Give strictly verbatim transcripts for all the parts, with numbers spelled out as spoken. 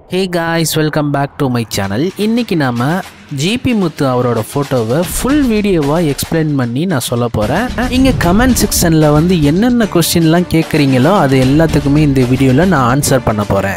Hey guys, welcome back to my channel. இன்னைக்கு நாம GB முத்து அவரோட போட்டோவை ஃபுல் வீடியோவா எக்ஸ்பிளைன் பண்ணி நான் சொல்ல போறேன். இங்க கமெண்ட் செக்ஷன்ல வந்து என்னென்ன क्वेश्चनலாம் கேக்குறீங்களோ அது எல்லாத்துக்குமே இந்த வீடியோல நான் ஆன்சர் பண்ண போறேன்.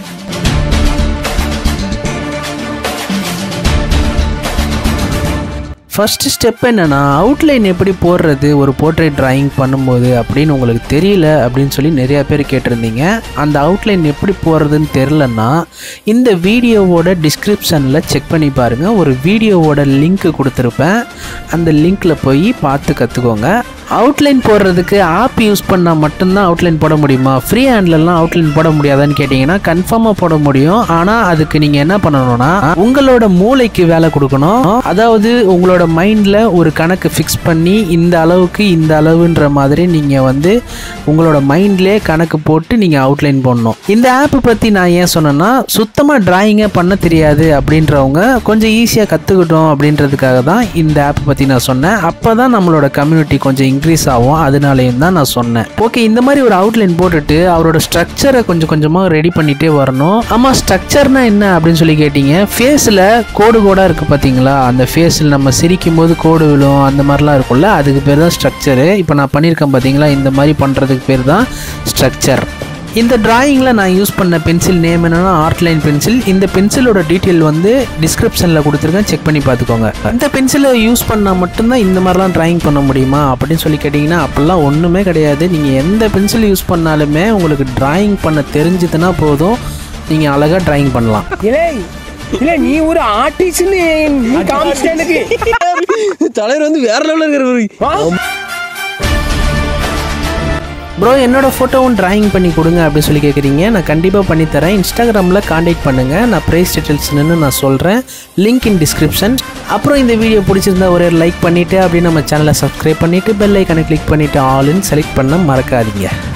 ஃபர்ஸ்ட் ஸ்டெப் என்னன்னா அவுட்லைன் எப்படி போடுறது ஒரு போர்ட்ரேட் டிராயிங் பண்ணும்போது அப்படின்னு உங்களுக்கு தெரியல அப்படின்னு சொல்லி நிறைய பேர் கேட்டிருந்தீங்க. அந்த அவுட்லைன் எப்படி போடுறதுன்னு தெரிலன்னா இந்த வீடியோவோட டிஸ்கிரிப்ஷனில் செக் பண்ணி பாருங்கள். ஒரு வீடியோவோட லிங்க் கொடுத்துருப்பேன். அந்த லிங்க்கில் போய் பார்த்து கற்றுக்கோங்க. அவுட்லைன் போடுறதுக்கு ஆப் யூஸ் பண்ணால் மட்டும்தான் அவுட்லைன் போட முடியுமா? ஃப்ரீ ஹேண்ட்லலாம் அவுட்லைன் போட முடியாதான்னு கேட்டிங்கன்னா கன்ஃபார்மாக போட முடியும். ஆனால் அதுக்கு நீங்கள் என்ன பண்ணணும்னா உங்களோட மூளைக்கு வேலை கொடுக்கணும். அதாவது உங்களோட மைண்டில் ஒரு கணக்கு ஃபிக்ஸ் பண்ணி இந்த அளவுக்கு இந்த அளவுன்ற மாதிரி நீங்கள் வந்து உங்களோட மைண்ட்லேயே கணக்கு போட்டு நீங்கள் அவுட்லைன் போடணும். இந்த ஆப் பற்றி நான் ஏன் சொன்னேன்னா சுத்தமாக டிராயிங்கே பண்ண தெரியாது அப்படின்றவங்க கொஞ்சம் ஈஸியாக கற்றுக்கிட்டோம் அப்படின்றதுக்காக தான் இந்த ஆப் பற்றி நான் சொன்னேன். அப்போ தான் நம்மளோட கம்யூனிட்டி கொஞ்சம் இன்க்ரீஸ் ஆகும். அதனாலேயும் தான் நான் சொன்னேன். ஓகே, இந்த மாதிரி ஒரு அவுட்லைன் போட்டுட்டு அவரோட ஸ்ட்ரக்சரை கொஞ்சம் கொஞ்சமாக ரெடி பண்ணிகிட்டே வரணும். ஆமாம், ஸ்ட்ரக்சர்னா என்ன அப்படின்னு சொல்லி கேட்டீங்க. ஃபேஸில் கோடு கோடாக இருக்குது பார்த்தீங்களா? அந்த ஃபேஸில் நம்ம சிரிக்கும் போது கோடு விழும் அந்த மாதிரிலாம் இருக்கும்ல, அதுக்கு பேர் தான் ஸ்ட்ரக்சரு. இப்போ நான் பண்ணியிருக்கேன் பார்த்தீங்களா, இந்த மாதிரி பண்ணுறதுக்கு பேர் தான் ஸ்ட்ரக்சர். இந்த டிராயிங்கில் நான் யூஸ் பண்ண பென்சில் நேம் என்னென்னா ஆர்ட்லைன் பென்சில். இந்த பென்சிலோட டீட்டெயில் வந்து டிஸ்கிரிப்ஷனில் கொடுத்துருக்கேன், செக் பண்ணி பார்த்துக்கோங்க. இந்த பென்சிலை யூஸ் பண்ணால் மட்டும்தான் இந்த மாதிரிலாம் டிராயிங் பண்ண முடியுமா அப்படின்னு சொல்லி கேட்டிங்கன்னா அப்படிலாம் ஒன்றுமே கிடையாது. நீங்கள் எந்த பென்சில் யூஸ் பண்ணாலுமே உங்களுக்கு டிராயிங் பண்ண தெரிஞ்சதுன்னா போதும், நீங்கள் அழகாக டிராயிங் பண்ணலாம். இல்ல நீ ஒரு ஆர்டிஸ்ட்னு நீ காமிச்சிட்ட எனக்கு. தலைவர் வந்து வேற லெவலில் இருக்கிற ப்ரோ என்னோட ஃபோட்டோவும் டிராயிங் பண்ணி கொடுங்க அப்படின்னு சொல்லி கேட்குறீங்க. நான் கண்டிப்பாக பண்ணித்தரேன். இன்ஸ்டாகிராமில் காண்டாக்ட் பண்ணுங்கள். நான் ப்ரைஸ் டீட்டெயில்ஸ்னு நான் சொல்கிறேன். Link in description. அப்புறம் இந்த வீடியோ பிடிச்சிருந்தா ஒரே லைக் பண்ணிவிட்டு அப்படியே நம்ம சேனலை சப்ஸ்கிரைப் பண்ணிவிட்டு பெல் ஐக்கானை கிளிக் பண்ணிவிட்டு ஆல்னு செலக்ட் பண்ண மறக்காதீங்க.